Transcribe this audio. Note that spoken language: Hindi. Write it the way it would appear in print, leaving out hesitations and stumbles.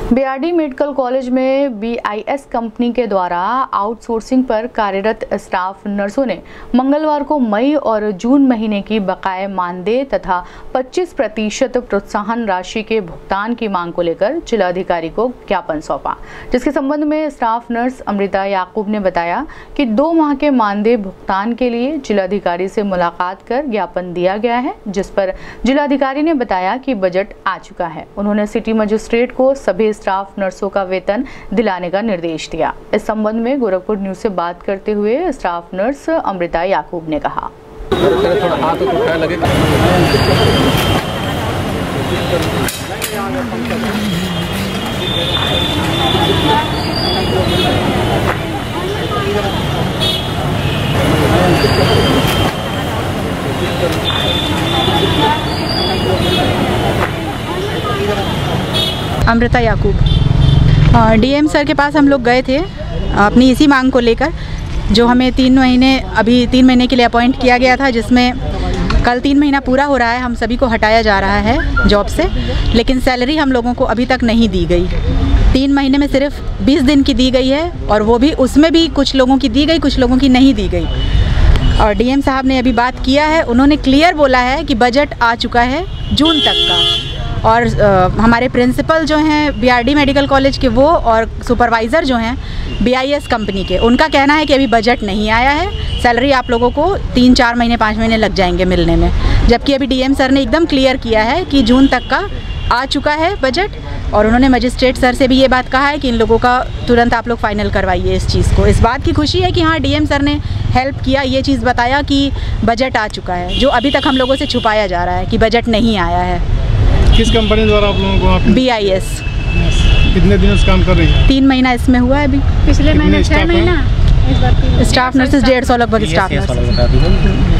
बीआरडी मेडिकल कॉलेज में बीआईएस कंपनी के द्वारा आउटसोर्सिंग पर कार्यरत स्टाफ नर्सों ने मंगलवार को मई और जून महीने की बकाये मानदेय तथा 25% प्रोत्साहन राशि के भुगतान की मांग को लेकर जिलाधिकारी को ज्ञापन सौंपा, जिसके संबंध में स्टाफ नर्स अमृता याकूब ने बताया कि 2 माह के मानदेय भुगतान के लिए जिलाधिकारी से मुलाकात कर ज्ञापन दिया गया है, जिस पर जिलाधिकारी ने बताया कि बजट आ चुका है। उन्होंने सिटी मजिस्ट्रेट को सभी स्टाफ नर्सों का वेतन दिलाने का निर्देश दिया। इस संबंध में गोरखपुर न्यूज से बात करते हुए स्टाफ नर्स अमृता याकूब ने कहा। अमृता याकूब, डीएम सर के पास हम लोग गए थे अपनी इसी मांग को लेकर, जो हमें 3 महीने के लिए अपॉइंट किया गया था, जिसमें कल 3 महीना पूरा हो रहा है। हम सभी को हटाया जा रहा है जॉब से, लेकिन सैलरी हम लोगों को अभी तक नहीं दी गई। 3 महीने में सिर्फ 20 दिन की दी गई है, और वो भी उसमें भी कुछ लोगों की दी गई, कुछ लोगों की नहीं दी गई। और डीएम साहब ने अभी बात किया है, उन्होंने क्लियर बोला है कि बजट आ चुका है जून तक का। और हमारे प्रिंसिपल जो हैं बीआरडी मेडिकल कॉलेज के, वो और सुपरवाइज़र जो हैं बीआईएस कंपनी के, उनका कहना है कि अभी बजट नहीं आया है, सैलरी आप लोगों को 3-4 महीने 5 महीने लग जाएंगे मिलने में। जबकि अभी डीएम सर ने एकदम क्लियर किया है कि जून तक का आ चुका है बजट। और उन्होंने मजिस्ट्रेट सर से भी ये बात कहा है कि इन लोगों का तुरंत आप लोग फाइनल करवाइए इस चीज़ को। इस बात की खुशी है कि हाँ, डीएम सर ने हेल्प किया, ये चीज़ बताया कि बजट आ चुका है, जो अभी तक हम लोगों से छुपाया जा रहा है कि बजट नहीं आया है। किस कंपनी द्वारा आप लोगों को? बीआईएस। कितने दिन से काम कर रही है? 3 महीना इसमें हुआ है अभी। पिछले महीने 6 महीना। स्टाफ नर्सेस 150 लगभग स्टाफ नर्सेस।